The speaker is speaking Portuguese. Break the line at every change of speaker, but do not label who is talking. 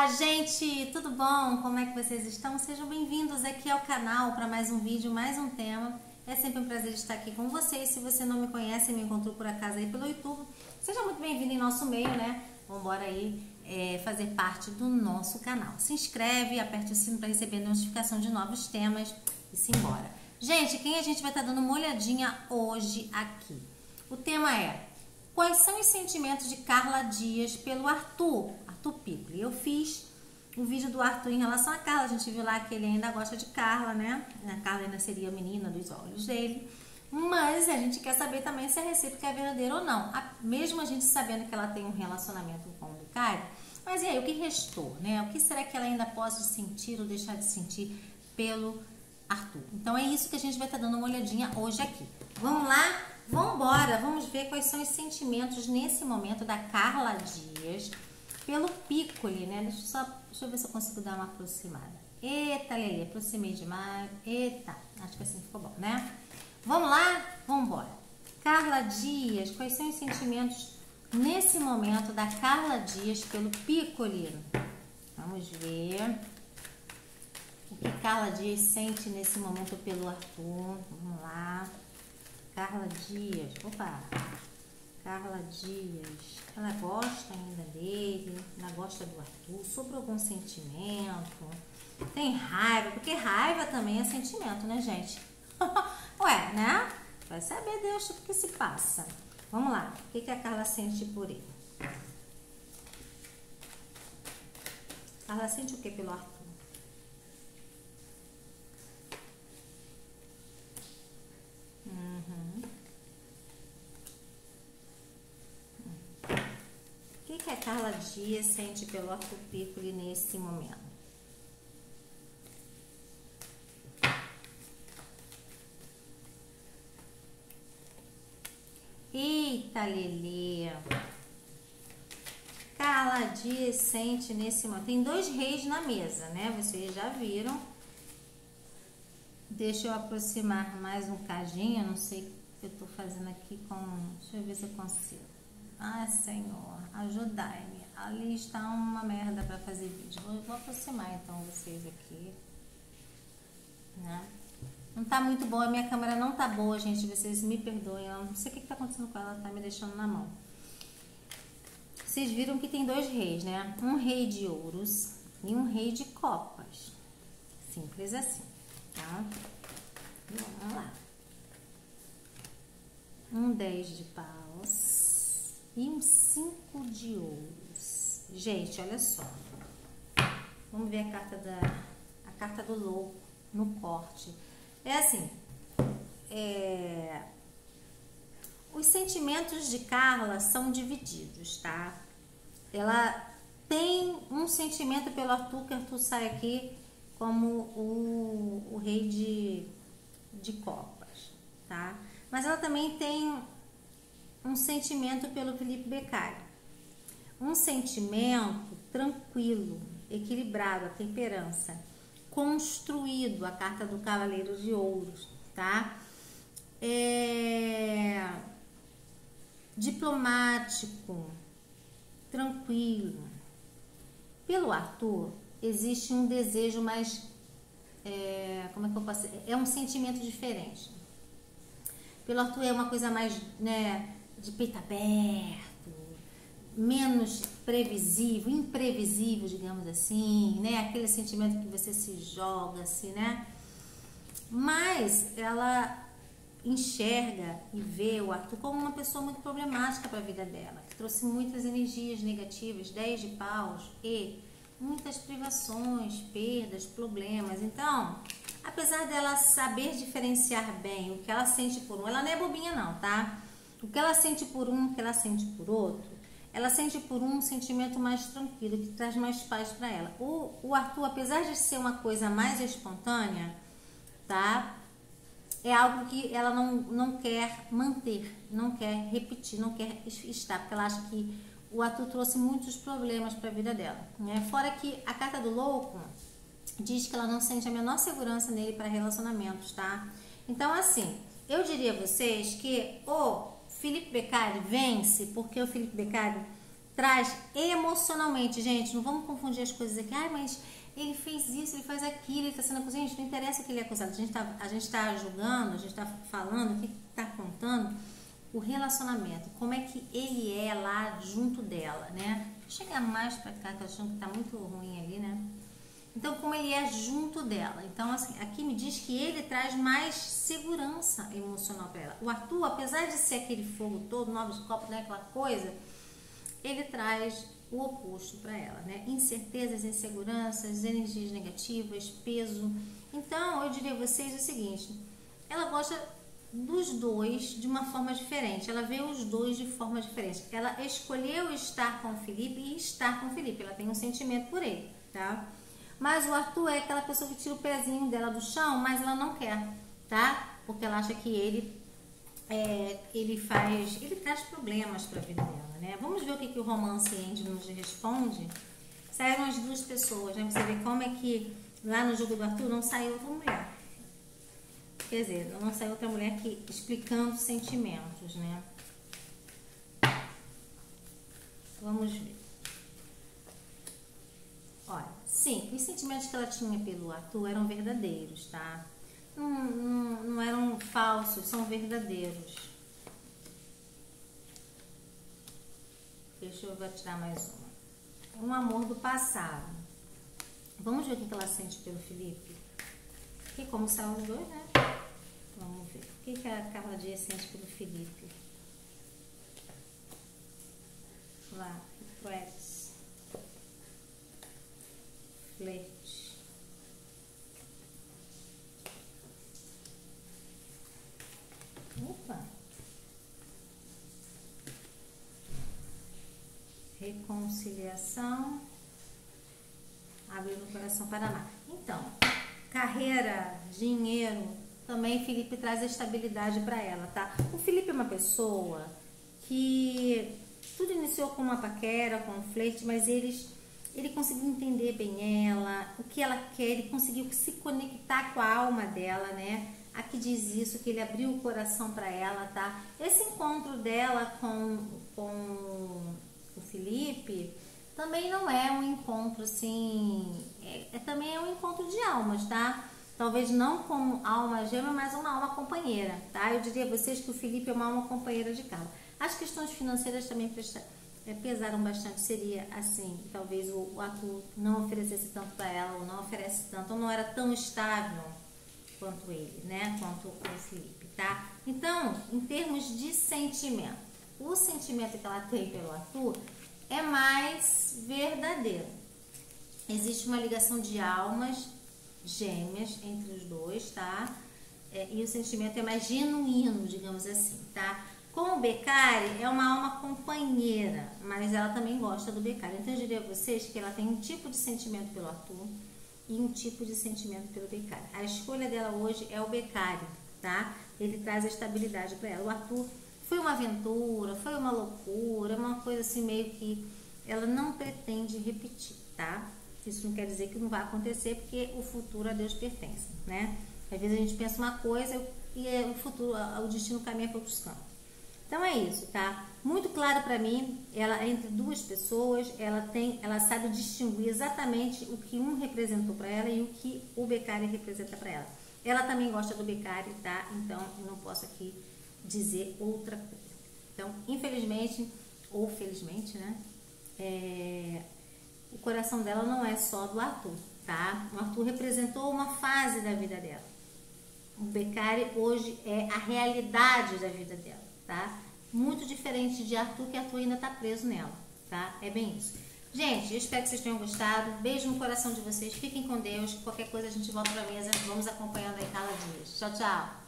Olá, gente! Tudo bom? Como é que vocês estão? Sejam bem-vindos aqui ao canal para mais um vídeo, mais um tema. É sempre um prazer estar aqui com vocês. Se você não me conhece e me encontrou por acaso aí pelo YouTube, seja muito bem-vindo em nosso meio, né? Vamos embora aí fazer parte do nosso canal. Se inscreve, aperte o sino para receber notificação de novos temas e simbora. Gente, quem a gente vai estar dando uma olhadinha hoje aqui? O tema é: quais são os sentimentos de Carla Dias pelo Arthur Piccoli? Eu fiz o vídeo do Arthur em relação a Carla. A gente viu lá que ele ainda gosta de Carla, né? A Carla ainda seria a menina dos olhos dele. Mas a gente quer saber também se a recíproca é verdadeira ou não. Mesmo a gente sabendo que ela tem um relacionamento com o Caio. Mas e aí, o que restou, né? O que será que ela ainda pode sentir ou deixar de sentir pelo Arthur? Então é isso que a gente vai estar dando uma olhadinha hoje aqui. Vamos lá? Vamos embora, vamos ver quais são os sentimentos nesse momento da Carla Dias pelo Piccoli, né? Deixa eu ver se eu consigo dar uma aproximada. Eita, Lelê, aproximei demais. Eita, acho que assim ficou bom, né? Vamos lá? Vamos embora. Carla Dias, quais são os sentimentos nesse momento da Carla Dias pelo Piccoli? Vamos ver o que Carla Dias sente nesse momento pelo Arthur. Vamos lá. Carla Dias, opa, Carla Dias, ela gosta ainda dele, ela gosta do Arthur, sobre algum sentimento, tem raiva, porque raiva também é sentimento, né, gente? Ué, né? Vai saber Deus o que se passa. Vamos lá, o que a Carla sente por ele? Carla sente o que pelo Arthur? O que a Carla Dias sente pelo Arthur Piccoli nesse momento? Eita, Lelê! Carla Dias sente nesse momento. Tem dois reis na mesa, né? Vocês já viram. Deixa eu aproximar mais um cadinho. Eu não sei o que eu tô fazendo aqui com... Deixa eu ver se eu consigo. Ai, Senhor, ajudai-me. Ali está uma merda para fazer vídeo. Vou aproximar então vocês aqui, né? Não tá muito boa, a minha câmera não tá boa, gente. Vocês me perdoem. Eu não sei o que tá acontecendo com ela, tá me deixando na mão. Vocês viram que tem dois reis, né? Um rei de ouros e um rei de copas. Simples assim, tá? Vamos lá. Um 10 de paus e um 5 de ouros. Gente, olha só. Vamos ver a carta do louco no corte. É assim, os sentimentos de Carla são divididos, tá? Ela tem um sentimento pelo Arthur, que Arthur sai aqui como o rei de copas, tá? Mas ela também tem um sentimento pelo Felipe Beccari. Um sentimento tranquilo, equilibrado, a temperança. Construído, a carta do Cavaleiro de Ouros, tá? Diplomático, tranquilo. Pelo Arthur, existe um desejo mais... como é que eu posso dizer? É um sentimento diferente. Pelo Arthur é uma coisa mais, né, de peito aberto, menos previsível, imprevisível, digamos assim, né? Aquele sentimento que você se joga assim, né? Mas ela enxerga e vê o Arthur como uma pessoa muito problemática para a vida dela, que trouxe muitas energias negativas, 10 de paus e muitas privações, perdas, problemas. Então, apesar dela saber diferenciar bem o que ela sente por um, ela não é bobinha não, tá? O que ela sente por um, o que ela sente por outro, ela sente por um sentimento mais tranquilo, que traz mais paz para ela. O Arthur, apesar de ser uma coisa mais espontânea, tá? É algo que ela não quer manter, não quer repetir, não quer estar, porque ela acha que o Arthur trouxe muitos problemas para a vida dela, né? Fora que a carta do louco diz que ela não sente a menor segurança nele para relacionamentos, tá? Então, assim, eu diria a vocês que o Felipe Beccari vence porque o Felipe Beccari traz emocionalmente, gente, não vamos confundir as coisas aqui, ai, mas ele fez isso, ele faz aquilo, ele está sendo acusado, gente, não interessa o que ele é acusado, a gente tá julgando, a gente está falando, o que está contando, o relacionamento, como é que ele é lá junto dela, né? Deixa eu chegar mais pra cá, que eu achando que tá muito ruim ali, né? Então, como ele é junto dela. Então, assim, aqui me diz que ele traz mais segurança emocional para ela. O Arthur, apesar de ser aquele fogo todo, 9 de copas, né, aquela coisa, ele traz o oposto para ela, né? Incertezas, inseguranças, energias negativas, peso. Então, eu diria a vocês o seguinte, ela gosta dos dois de uma forma diferente, ela vê os dois de forma diferente. Ela escolheu estar com o Felipe e estar com o Felipe, ela tem um sentimento por ele, tá? Mas o Arthur é aquela pessoa que tira o pezinho dela do chão, mas ela não quer, tá? Porque ela acha que ele traz problemas para a vida dela, né? Vamos ver o que o romance End nos responde. Saíram as duas pessoas, né? Você vê como é que lá no jogo do Arthur não saiu outra mulher. Quer dizer, não saiu outra mulher aqui explicando sentimentos, né? Vamos ver. Olha, sim, os sentimentos que ela tinha pelo Arthur eram verdadeiros, tá? Não eram falsos, são verdadeiros. Deixa eu tirar mais uma. Um amor do passado. Vamos ver o que ela sente pelo Felipe? E como são os dois, né? Vamos ver. O que a Carla Dias sente pelo Felipe? Lá, Regrets. Flerte. Opa! Reconciliação. Abrir o coração para amar. Então, carreira, dinheiro, também Felipe traz a estabilidade para ela, tá? O Felipe é uma pessoa que tudo iniciou com uma paquera, com um flerte, mas ele conseguiu entender bem ela, o que ela quer, ele conseguiu se conectar com a alma dela, né? Aqui diz isso, que ele abriu o coração para ela, tá? Esse encontro dela com o Felipe também não é um encontro assim, também é um encontro de almas, tá? Talvez não como alma gêmea, mas uma alma companheira, tá? Eu diria a vocês que o Felipe é uma alma companheira de Carla. As questões financeiras também pesaram bastante, seria assim, talvez o Arthur não oferecesse tanto para ela, ou não oferece tanto, ou não era tão estável quanto ele, né? Quanto o Felipe, tá? Então, em termos de sentimento, o sentimento que ela tem pelo Arthur é mais verdadeiro. Existe uma ligação de almas gêmeas entre os dois, tá? E o sentimento é mais genuíno, digamos assim, tá? Com o Beccari, é uma alma companheira, mas ela também gosta do Beccari. Então, eu diria a vocês que ela tem um tipo de sentimento pelo Arthur e um tipo de sentimento pelo Beccari. A escolha dela hoje é o Beccari, tá? Ele traz a estabilidade para ela. O Arthur foi uma aventura, foi uma loucura, uma coisa assim meio que ela não pretende repetir, tá? Isso não quer dizer que não vai acontecer, porque o futuro a Deus pertence, né? Às vezes a gente pensa uma coisa e o futuro, o destino caminha para outros campos. Então é isso, tá? Muito claro para mim, ela entre duas pessoas, ela sabe distinguir exatamente o que um representou para ela e o que o Beccari representa para ela. Ela também gosta do Beccari, tá? Então eu não posso aqui dizer outra coisa. Então, infelizmente ou felizmente, né? O coração dela não é só do Arthur, tá? O Arthur representou uma fase da vida dela. O Beccari hoje é a realidade da vida dela, tá? Muito diferente de Arthur, que Arthur ainda tá preso nela, tá? É bem isso. Gente, eu espero que vocês tenham gostado. Beijo no coração de vocês. Fiquem com Deus. Qualquer coisa a gente volta pra mesa. Vamos acompanhando aí Carla Dias. Tchau, tchau.